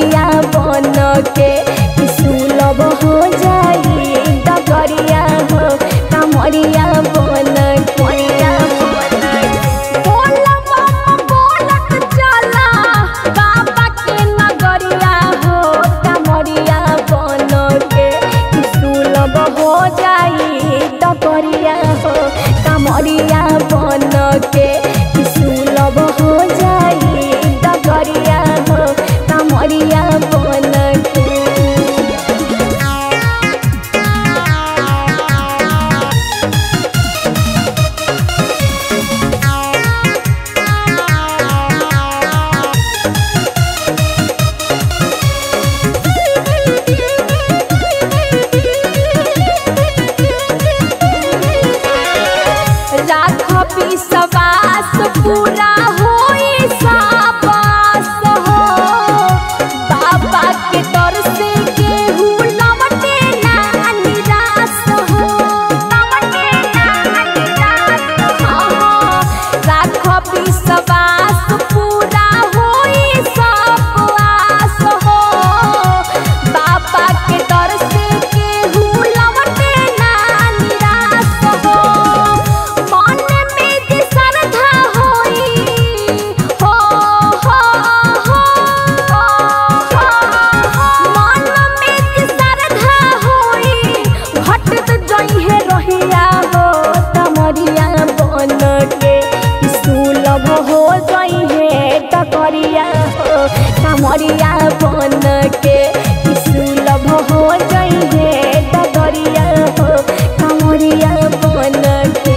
कामरिया बन के सुलभ हो जाई डगरिया हो कामरिया बन के बोलत चला बाबा के नगरिया हो कामरिया बन के सुलभ हो जाई डगरिया हो कामरिया बन के सुलभ हो जाई डगरिया हो कामरिया बन के राख विश्वास पूरा होई साबास हो बाबा के दर से केहू लौटे ना निराश हो राख विश्वास पूरा होई साबास हो बाबा के दर से केहू लौटे ना निराश हो हो जाई है डगरिया हो कामरिया बन के सुलभ हो जाई है डगरिया हो कामरिया बन के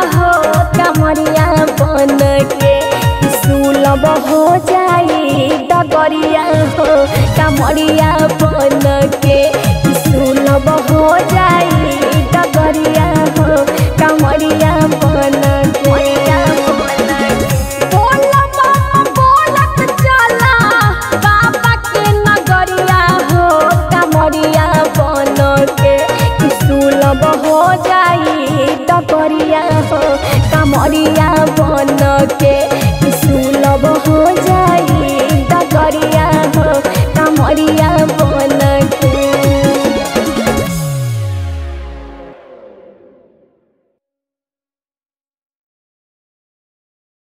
सुलभ हो जाई